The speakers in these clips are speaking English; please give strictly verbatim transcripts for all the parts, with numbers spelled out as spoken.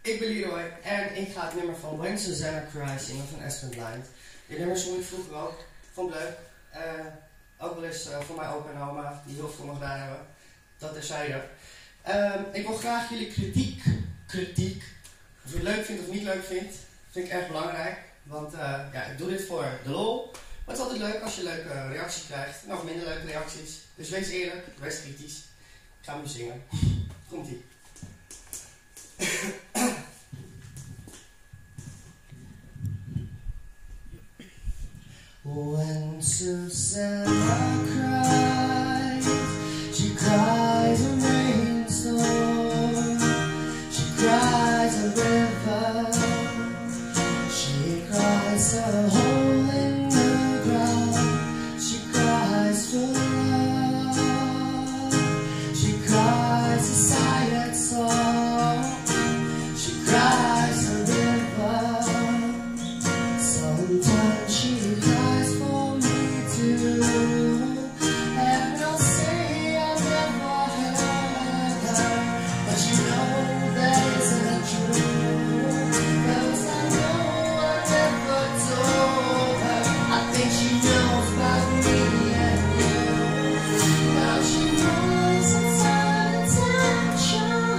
Ik ben Leroy en ik ga het nummer van When Susanna Cries zingen van Aspen Blind. Dit nummer zong ik vroeger ook, vond ik leuk. Uh, ook wel eens uh, voor mijn opa en oma, die heel veel nog gedaan hebben. Dat terzijde. Uh, ik wil graag jullie kritiek, kritiek, of je het leuk vindt of niet leuk vindt, vind ik erg belangrijk. Want uh, ja, ik doe dit voor de lol. Maar het is altijd leuk als je leuke reacties krijgt, nog minder leuke reacties. Dus wees eerlijk, wees kritisch. Ik ga hem nu zingen. Komt-ie. When Susanna cries, she cries a rainstorm, she cries a river, she cries a hole in the ground, she cries for love, she cries a sad song, she cries a river, sometimes she cries for me too, and I'll say I never had her, but you know that isn't true, 'cause I know I never told her. I think she knows about me and you, now she knows it's attention,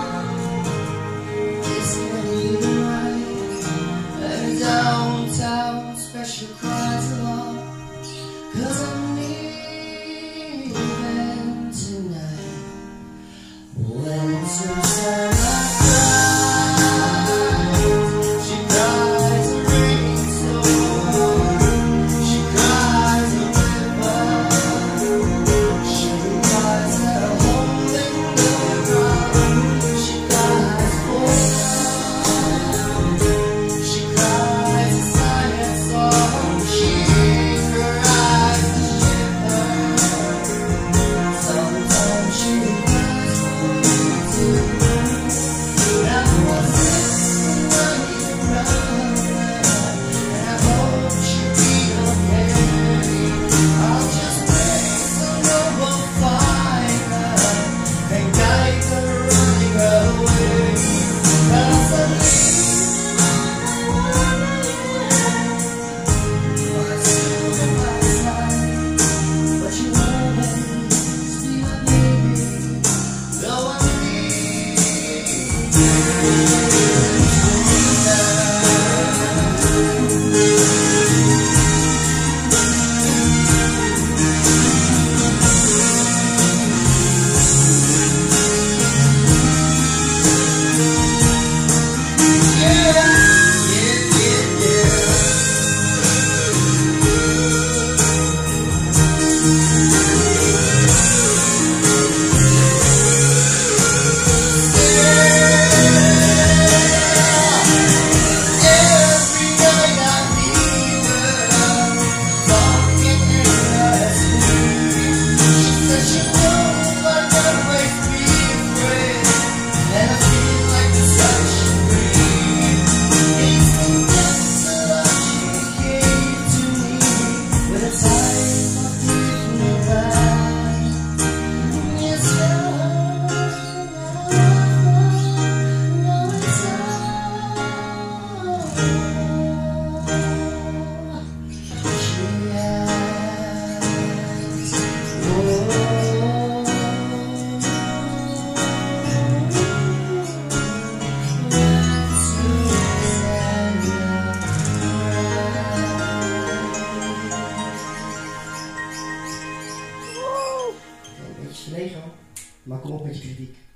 kissing me right, and downtown special cries along, 'cause I'm leaving tonight. When Susanna cries, she cries a rainstorm, she cries a river, she cries a hole in the ground, she cries for love, she cries a silent song, she cries a shiver, sometimes she cries for me too. Now I'm sitting running round her, and I hope she'll be okay. I'll just pray someone will find her and guide her running away. 'Cause I'm leaving on my silver outside, but you always be my baby. Though I'm leaving tonight. Yeah, yeah, yeah, yeah. Every night I need her, talking in her sleep. She says she knows I'll always be afraid, and I feel like the sun should breathe. It's the gift of love she gave to me, with a time of giving back. Yes, love, no, it's Een beetje verlegen, maar kom op met je kritiek.